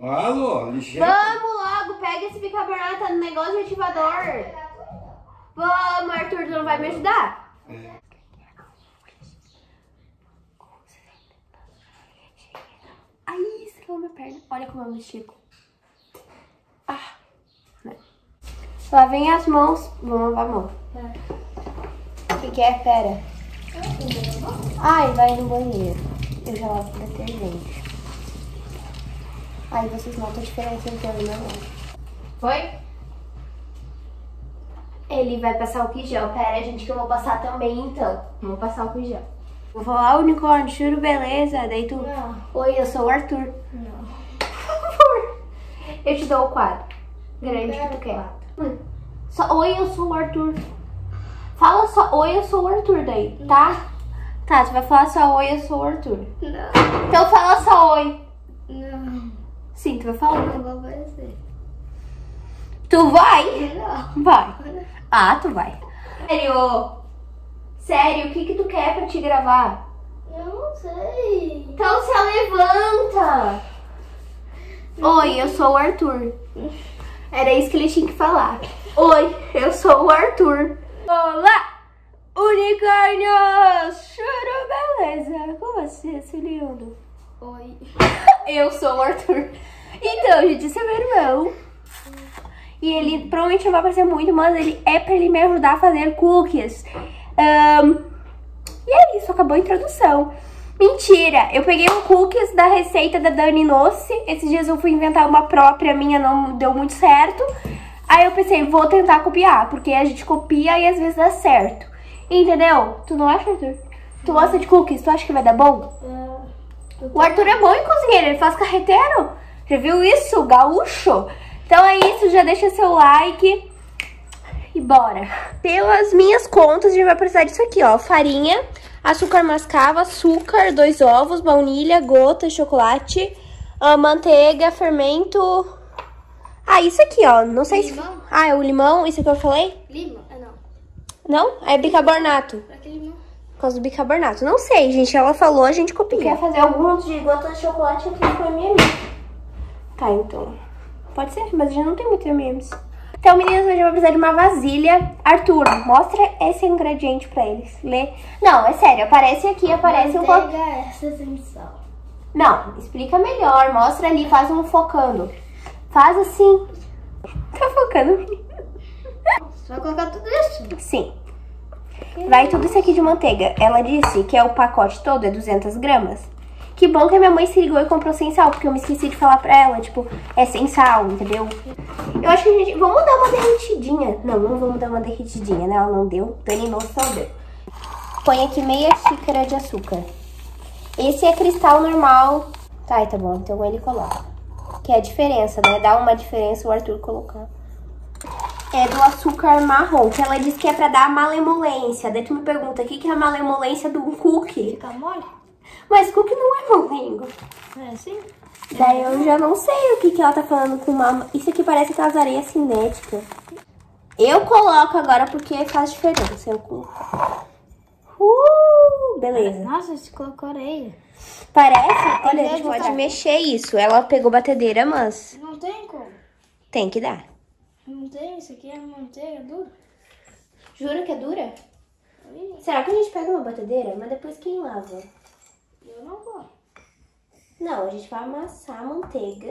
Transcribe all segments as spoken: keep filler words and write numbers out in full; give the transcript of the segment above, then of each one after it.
Alô, ligeiro. Vamos logo, pega esse bicarbonato no negócio de ativador. Vamos, Arthur, tu não vai me ajudar? É. Ai, estrelou minha perna. Olha como eu me estico. Ah, né. Lavem as mãos. Vamos lavar a mão. O que que é? Pera. Ai, vai no banheiro. Eu já lavo com detergente. Aí vocês notam a diferença entre eu e minha mão. Foi? Ele vai passar o gel. Pera, gente, que eu vou passar também, então. Vou passar o gel. Vou falar, unicórnio, juro, beleza? Daí tu... Não. Oi, eu sou o Arthur. Não. Por favor. Eu te dou o quadro. Grande que tu quer. Hum. Só, oi, eu sou o Arthur. Fala só, oi, eu sou o Arthur daí, tá? Tá, tu vai falar só, oi, eu sou o Arthur. Não. Então fala só, oi. Não. Sim, tu vai falar. Não vou aparecer. Tu vai? Não. Vai. Ah, tu vai. Sério? Sério, o que que tu quer pra te gravar? Eu não sei. Então se levanta. Oi, eu sou o Arthur. Era isso que ele tinha que falar. Oi, eu sou o Arthur. Olá, unicórnios! Choro, beleza? Com você, seu lindo? Oi. Eu sou o Arthur. Então, gente, esse é meu irmão. E ele provavelmente não vai aparecer muito, mas ele é pra ele me ajudar a fazer cookies. Um, e é isso, acabou a introdução. Mentira, eu peguei um cookies da receita da Dani Nossi. Esses dias eu fui inventar uma própria, minha não deu muito certo. Aí eu pensei, vou tentar copiar, porque a gente copia e às vezes dá certo. Entendeu? Tu não acha, Arthur? Tu gosta de cookies? Tu acha que vai dar bom? É, O Arthur é bom em cozinheiro, ele faz carreteiro. Já viu isso? Gaúcho. Então é isso, já deixa seu like e bora. Pelas minhas contas, a gente vai precisar disso aqui, ó. Farinha, açúcar mascavo, açúcar, dois ovos, baunilha, gota, chocolate, uh, manteiga, fermento. Ah, isso aqui, ó. Não sei limão? se... Ah, é o limão? Isso que eu falei? Limão? Ah, não. Não? É bicarbonato. Pra que limão? Por causa do bicarbonato. Não sei, gente. Ela falou, a gente copia. Quer fazer alguns de gota de chocolate aqui com M e M? Tá, então. Pode ser, mas a gente não tem muito M e M's. Então, meninas, hoje eu vou precisar de uma vasilha. Arthur, mostra esse ingrediente pra eles. Lê. Não, é sério. Aparece aqui, aparece um pouco. Pega essa sem sal. Não, explica melhor. Mostra ali, faz um focando. Faz assim. Tá focando, menina? Você vai colocar tudo isso? Sim. Vai tudo isso aqui de manteiga. Ela disse que é o pacote todo, é duzentas gramas. Que bom que a minha mãe se ligou e comprou sem sal, porque eu me esqueci de falar pra ela, tipo, é sem sal, entendeu? Eu acho que a gente... Vamos dar uma derretidinha. Não, não vamos dar uma derretidinha, né? Ela não deu. Dani não só deu. Põe aqui meia xícara de açúcar. Esse é cristal normal. Tá, tá bom. Então ele coloca. Que é a diferença, né? Dá uma diferença o Arthur colocar. É do açúcar marrom, que ela disse que é pra dar malemolência. Daí tu me pergunta, o que que é a malemolência do cookie? Fica mole? Mas cookie não é molengo. É assim? Daí eu já não sei o que que ela tá falando com uma... Isso aqui parece aquelas areias cinéticas. Eu coloco agora porque faz diferença. Eu coloco. Uh, beleza. Nossa, você colocou areia. Parece? Olha, a gente que pode botar. mexer isso. Ela pegou batedeira, mas Não tem como. tem que dar. Não tem, isso aqui é manteiga dura. Jura que é dura? Ih, Será que a gente pega uma batedeira? Mas depois quem lava? eu não vou. Não, a gente vai amassar a manteiga.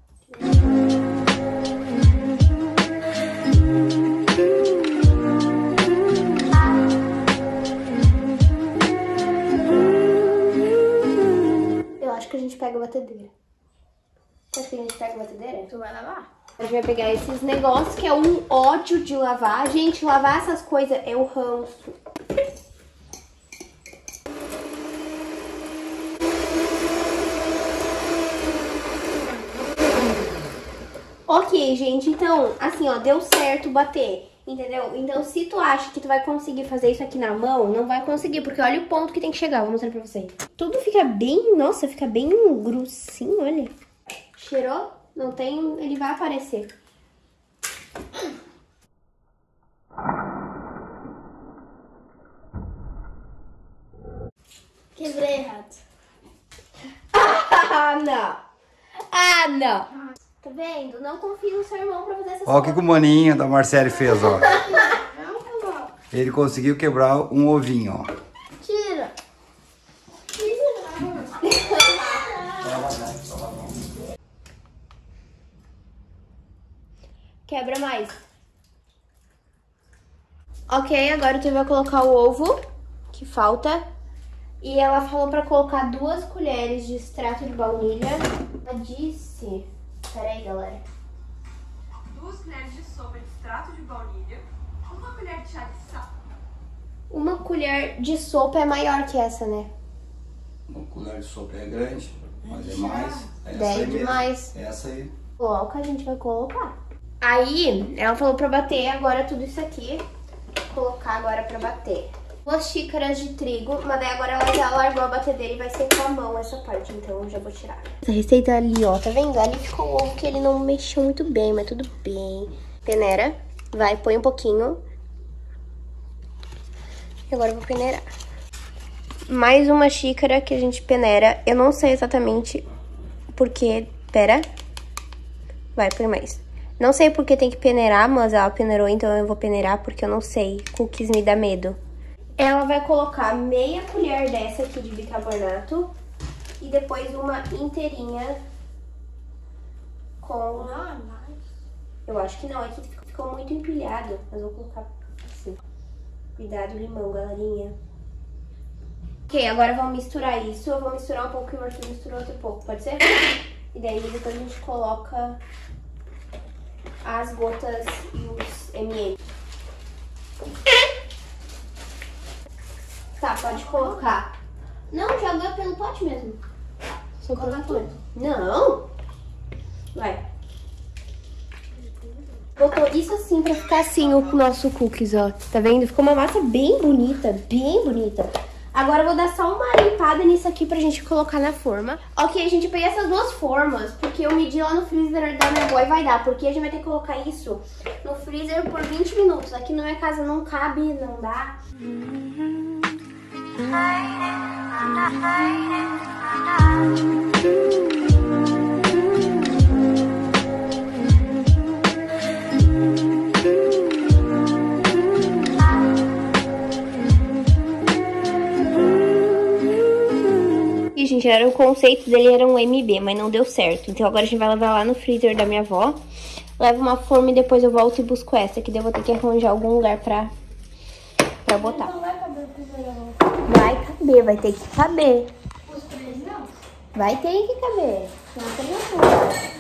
Eu acho que a gente pega a batedeira. Você acha que a gente pega a batedeira? Tu vai lavar? A gente vai pegar esses negócios que é um ódio de lavar. Gente, lavar essas coisas é o ranço. Ok, gente, então, assim, ó, deu certo bater, entendeu? Então, se tu acha que tu vai conseguir fazer isso aqui na mão, não vai conseguir, porque olha o ponto que tem que chegar, vou mostrar pra vocês. Tudo fica bem, nossa, fica bem grossinho, olha. Cheirou? Não tem, ele vai aparecer. Quebrei errado. Ah, não! Ah, não! Tá vendo? Não confio no seu irmão pra fazer essas Olha o que, que o maninho da Marcele fez, ó. Não, tá bom. Ele conseguiu quebrar um ovinho, ó. Tira. Quebra mais. Ok, agora tu vai colocar o ovo, que falta. E ela falou pra colocar duas colheres de extrato de baunilha. Ela disse... Pera aí, galera. Duas colheres de sopa de extrato de baunilha. Uma colher de chá de sal. Uma colher de sopa é maior que essa, né? Uma colher de sopa é grande, mas é mais. Essa Daí aí mesmo. demais. Essa aí. Coloca, a gente vai colocar. Aí, ela falou pra bater agora tudo isso aqui. Vou colocar agora pra bater. Duas xícaras de trigo, mas daí agora ela já largou a batedeira e vai ser com a mão essa parte, então eu já vou tirar. Essa receita ali, ó, tá vendo? Ali ficou o ovo que ele não mexeu muito bem, mas tudo bem. Peneira, vai, põe um pouquinho. E agora eu vou peneirar. Mais uma xícara que a gente peneira. Eu não sei exatamente porque... Pera. Vai, põe mais. Não sei porque tem que peneirar, mas ela peneirou, então eu vou peneirar porque eu não sei. Cookies me dá medo. Ela vai colocar meia colher dessa aqui de bicarbonato e depois uma inteirinha com... Ah, mais. Eu acho que não, aqui ficou muito empilhado, mas vou colocar assim. Cuidado, limão, galerinha. Ok, agora vamos misturar isso. Eu vou misturar um pouco e o Arthur misturou outro pouco, pode ser? E daí depois a gente coloca as gotas e os M e M's. Tá, pode colocar. Não, joga pelo pote mesmo. Só colocar tudo. Não. Vai. Botou isso assim pra ficar assim o nosso cookies, ó. Tá vendo? Ficou uma massa bem bonita, bem bonita. Agora eu vou dar só uma limpada nisso aqui pra gente colocar na forma. Ok, gente, eu peguei essas duas formas, porque eu medi lá no freezer da minha avó e vai dar. Porque a gente vai ter que colocar isso no freezer por vinte minutos. Aqui na minha casa não cabe, não dá. E, gente, era o conceito dele era um M B, mas não deu certo. Então agora a gente vai levar lá no freezer da minha avó. Leva uma forma e depois eu volto e busco essa, que daí eu vou ter que arranjar algum lugar pra, pra botar. Não vai caber o primeiro. Vai caber, vai ter que caber. Os três não. Vai ter que caber. Não tem outra.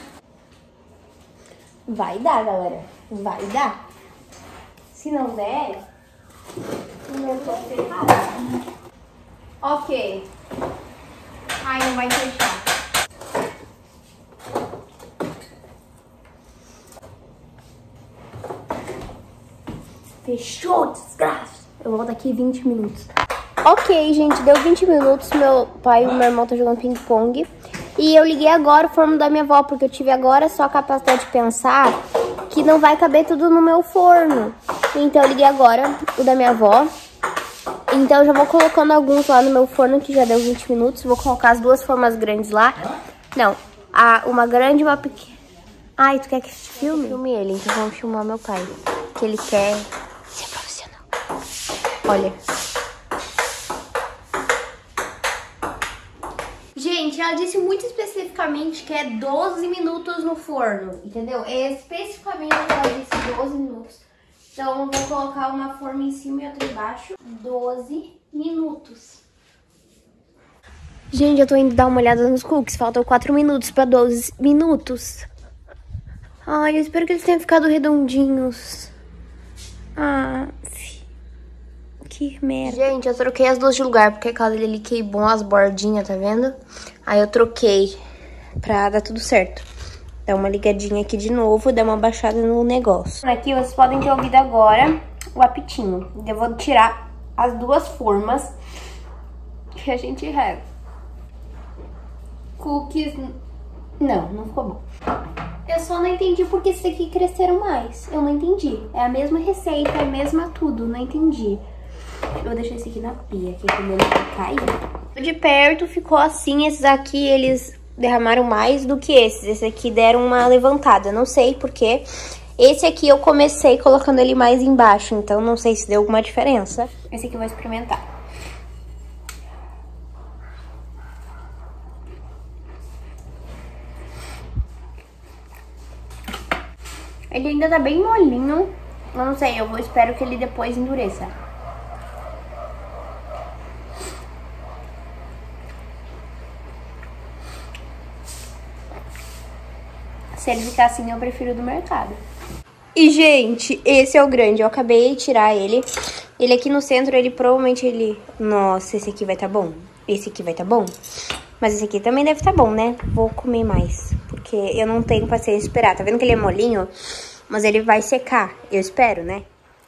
Vai dar, galera. Vai dar. Se não der, não pode ser errado. Ok. Ai, não vai fechar. Fechou, desgraça. Eu volto daqui vinte minutos. Ok, gente, deu vinte minutos. Meu pai e o meu irmão estão jogando ping-pong. E eu liguei agora o forno da minha avó, porque eu tive agora só a capacidade de pensar que não vai caber tudo no meu forno. Então eu liguei agora o da minha avó. Então eu já vou colocando alguns lá no meu forno, que já deu vinte minutos. Vou colocar as duas formas grandes lá. Não, a, uma grande e uma pequena. Ai, tu quer que filme? Filme ele, então vamos filmar meu pai. Que ele quer ser profissional. Olha. Gente, ela disse muito especificamente que é doze minutos no forno, entendeu? É especificamente o que ela disse, doze minutos. Então, eu vou colocar uma forma em cima e outra embaixo. doze minutos. Gente, eu tô indo dar uma olhada nos cookies. Faltam quatro minutos pra doze minutos. Ai, eu espero que eles tenham ficado redondinhos. Ah, que merda. Gente, eu troquei as duas de lugar, porque a casa dele queimou as bordinhas, tá vendo? Aí eu troquei pra dar tudo certo. Dá uma ligadinha aqui de novo, dá uma baixada no negócio. Aqui vocês podem ter ouvido agora o apitinho. Eu vou tirar as duas formas que a gente rega. Cookies... Não, não ficou bom. Eu só não entendi porque esses aqui cresceram mais. Eu não entendi. É a mesma receita, é a mesma tudo, não entendi. Eu vou deixar esse aqui na pia, que é quando ele cair. De perto ficou assim, esses aqui, eles derramaram mais do que esses. Esse aqui deram uma levantada, não sei porquê. Esse aqui eu comecei colocando ele mais embaixo, então não sei se deu alguma diferença. Esse aqui eu vou experimentar. Ele ainda tá bem molinho. Eu não sei, eu vou, espero que ele depois endureça. Se ele ficar assim, eu prefiro do mercado. E, gente, esse é o grande. Eu acabei de tirar ele. Ele aqui no centro, ele provavelmente ele... Nossa, esse aqui vai tá bom. Esse aqui vai tá bom. Mas esse aqui também deve tá bom, né? Vou comer mais. Porque eu não tenho paciência de esperar. Tá vendo que ele é molinho? Mas ele vai secar. Eu espero, né?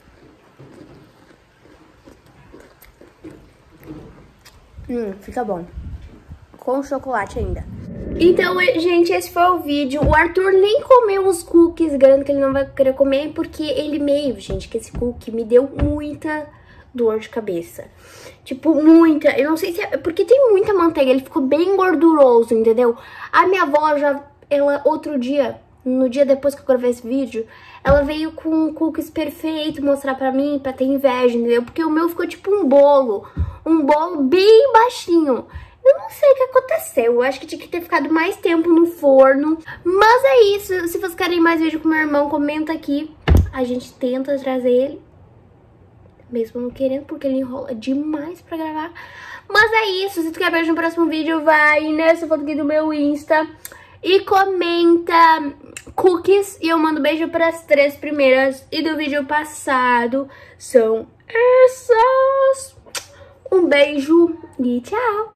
Hum, fica bom. Com chocolate ainda. Então, gente, esse foi o vídeo. O Arthur nem comeu os cookies, garanto que ele não vai querer comer, porque ele meio, gente, que esse cookie me deu muita dor de cabeça. Tipo, muita. Eu não sei se é... Porque tem muita manteiga, ele ficou bem gorduroso, entendeu? A minha avó já... Ela, outro dia, no dia depois que eu gravei esse vídeo, ela veio com cookies perfeito mostrar pra mim, pra ter inveja, entendeu? Porque o meu ficou tipo um bolo. Um bolo bem baixinho. Eu não sei o que aconteceu, eu acho que tinha que ter ficado mais tempo no forno. Mas é isso, se vocês querem mais vídeo com meu irmão, comenta aqui. A gente tenta trazer ele, mesmo não querendo, porque ele enrola demais pra gravar. Mas é isso, se tu quer ver no próximo vídeo, vai nessa foto aqui do meu Insta e comenta cookies. E eu mando beijo pras três primeiras e do vídeo passado são essas. Um beijo e tchau!